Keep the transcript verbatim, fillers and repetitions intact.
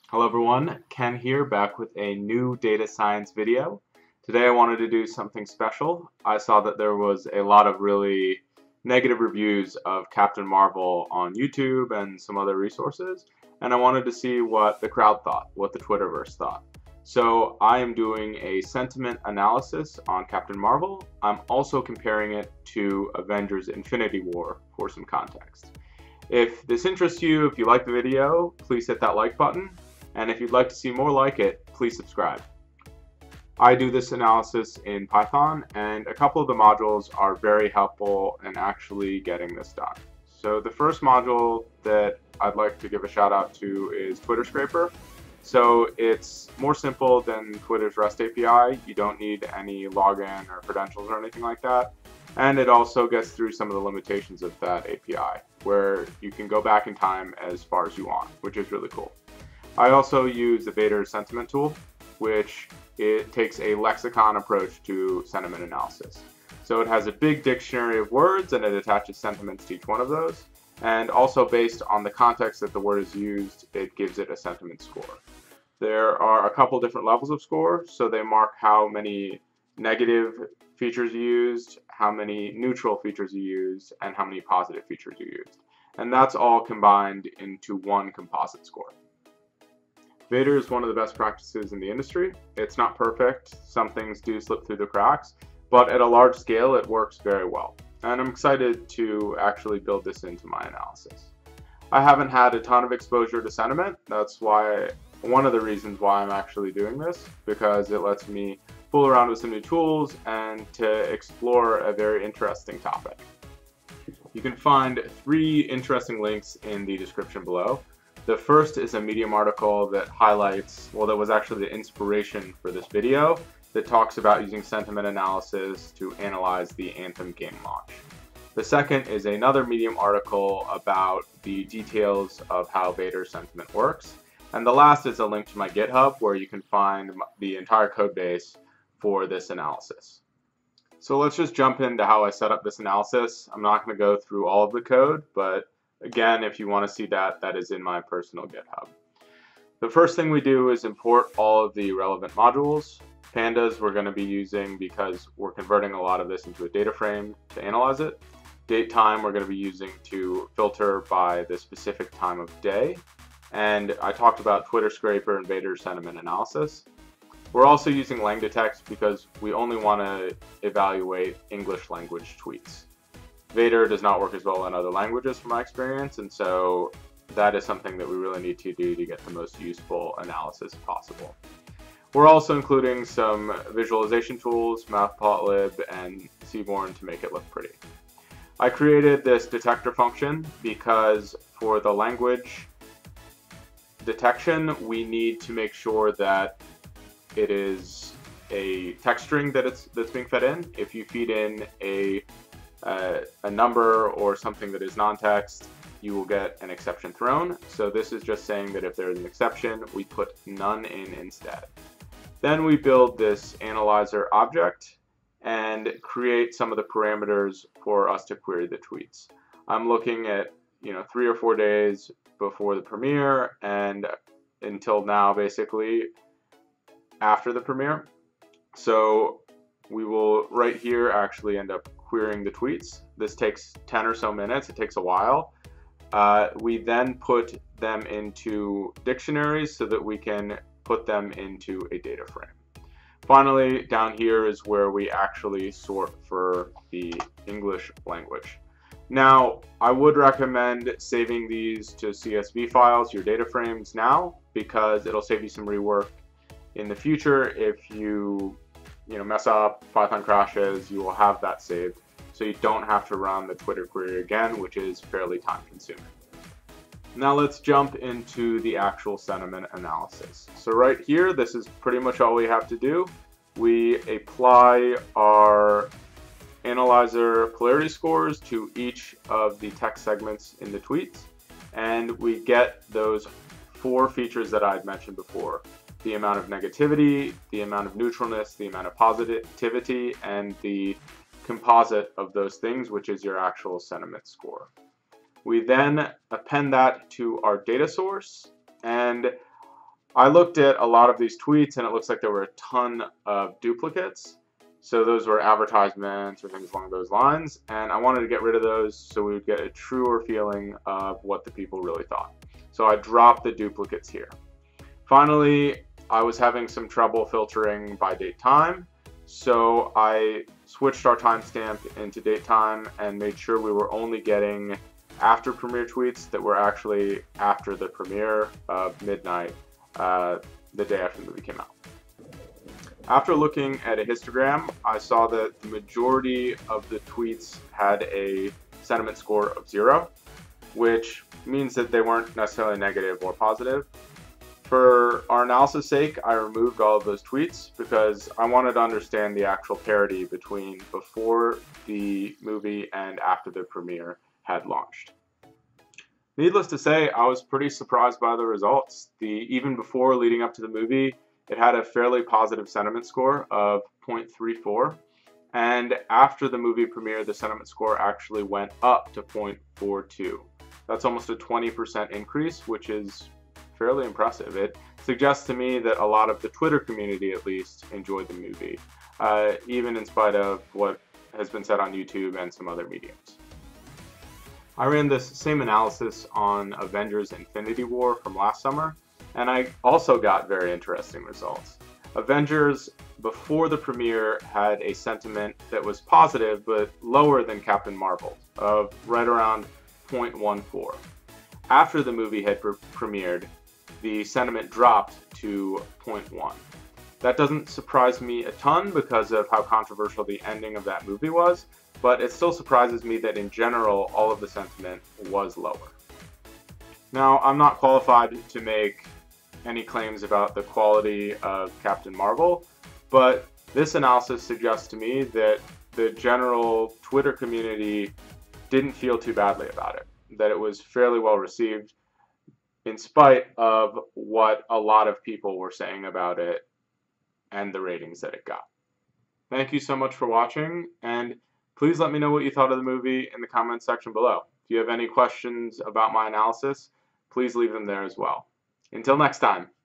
Hello everyone, Ken here, back with a new data science video. Today I wanted to do something special. I saw that there was a lot of really negative reviews of Captain Marvel on YouTube and some other resources, and I wanted to see what the crowd thought, what the Twitterverse thought. So I am doing a sentiment analysis on Captain Marvel. I'm also comparing it to Avengers Infinity War for some context. If this interests you, if you like the video, please hit that like button. And if you'd like to see more like it, please subscribe. I do this analysis in Python, and a couple of the modules are very helpful in actually getting this done. So the first module that I'd like to give a shout out to is Twitter Scraper. So it's more simple than Twitter's REST A P I. You don't need any login or credentials or anything like that. And it also gets through some of the limitations of that A P I, where you can go back in time as far as you want, which is really cool. I also use the Vader sentiment tool, which it takes a lexicon approach to sentiment analysis. So it has a big dictionary of words and it attaches sentiments to each one of those. And also based on the context that the word is used, it gives it a sentiment score. There are a couple different levels of score, so they mark how many negative features you used, how many neutral features you used, and how many positive features you used. And that's all combined into one composite score. Vader is one of the best practices in the industry. It's not perfect, some things do slip through the cracks, but at a large scale it works very well. And I'm excited to actually build this into my analysis. I haven't had a ton of exposure to sentiment. That's why one of the reasons why I'm actually doing this, because it lets me fool around with some new tools and to explore a very interesting topic. You can find three interesting links in the description below. The first is a Medium article that highlights, well, that was actually the inspiration for this video, that talks about using sentiment analysis to analyze the Anthem game launch. The second is another Medium article about the details of how Vader sentiment works. And the last is a link to my GitHub where you can find the entire code base for this analysis. So let's just jump into how I set up this analysis. I'm not going to go through all of the code, but again, if you want to see that, that is in my personal GitHub. The first thing we do is import all of the relevant modules. Pandas we're going to be using because we're converting a lot of this into a data frame to analyze it. Date time we're going to be using to filter by the specific time of day. And I talked about Twitter Scraper and Vader sentiment analysis. We're also using LangDetect because we only want to evaluate English language tweets. Vader does not work as well in other languages from my experience, and so that is something that we really need to do to get the most useful analysis possible. We're also including some visualization tools, Matplotlib, and Seaborn to make it look pretty. I created this detector function because for the language detection, we need to make sure that it is a text string that it's that's being fed in. If you feed in a Uh, a number or something that is non-text, you will get an exception thrown. So this is just saying that if there is an exception, we put none in instead. Then we build this analyzer object and create some of the parameters for us to query the tweets. I'm looking at, you know, three or four days before the premiere and until now, basically after the premiere. So we will right here actually end up querying the tweets. This takes ten or so minutes. It takes a while. Uh, we then put them into dictionaries so that we can put them into a data frame. Finally, down here is where we actually sort for the English language. Now, I would recommend saving these to C S V files, your data frames now, because it'll save you some rework in the future. If you you know, mess up, Python crashes, you will have that saved. So you don't have to run the Twitter query again, which is fairly time consuming. Now let's jump into the actual sentiment analysis. So right here, this is pretty much all we have to do. We apply our analyzer polarity scores to each of the text segments in the tweets, and we get those four features that I had mentioned before. The amount of negativity, the amount of neutralness, the amount of positivity, and the composite of those things, which is your actual sentiment score. We then append that to our data source, and I looked at a lot of these tweets and it looks like there were a ton of duplicates. So those were advertisements or things along those lines, and I wanted to get rid of those so we would get a truer feeling of what the people really thought. So I dropped the duplicates here. Finally, I was having some trouble filtering by date time, so I switched our timestamp into date time and made sure we were only getting after premiere tweets that were actually after the premiere of midnight, uh, the day after the movie came out. After looking at a histogram, I saw that the majority of the tweets had a sentiment score of zero, which means that they weren't necessarily negative or positive. For our analysis sake, I removed all of those tweets because I wanted to understand the actual parity between before the movie and after the premiere had launched. Needless to say, I was pretty surprised by the results. The even before leading up to the movie, it had a fairly positive sentiment score of zero point three four, and after the movie premiere, the sentiment score actually went up to zero point four two. That's almost a twenty percent increase, which is fairly impressive. It suggests to me that a lot of the Twitter community, at least, enjoyed the movie, uh, even in spite of what has been said on YouTube and some other mediums. I ran this same analysis on Avengers Infinity War from last summer, and I also got very interesting results. Avengers, before the premiere, had a sentiment that was positive but lower than Captain Marvel, of right around zero point one four. After the movie had pre premiered, the sentiment dropped to zero point one. That doesn't surprise me a ton because of how controversial the ending of that movie was, but it still surprises me that in general all of the sentiment was lower. Now, I'm not qualified to make any claims about the quality of Captain Marvel, but this analysis suggests to me that the general Twitter community didn't feel too badly about it, that it was fairly well received in spite of what a lot of people were saying about it and the ratings that it got. Thank you so much for watching, and please let me know what you thought of the movie in the comments section below. If you have any questions about my analysis, please leave them there as well. Until next time.